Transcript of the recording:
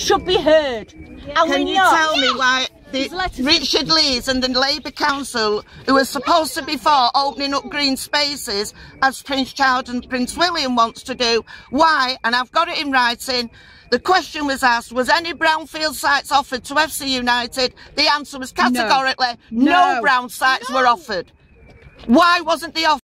should be heard. And Can you tell me why Richard Lees and the Labour Council, who are supposed to be for opening up green spaces, as Prince Charles and Prince William wants to do, why, and I've got it in writing, the question was asked, was any brownfield sites offered to FC United? The answer was categorically, no brown sites were offered. Why wasn't the offer?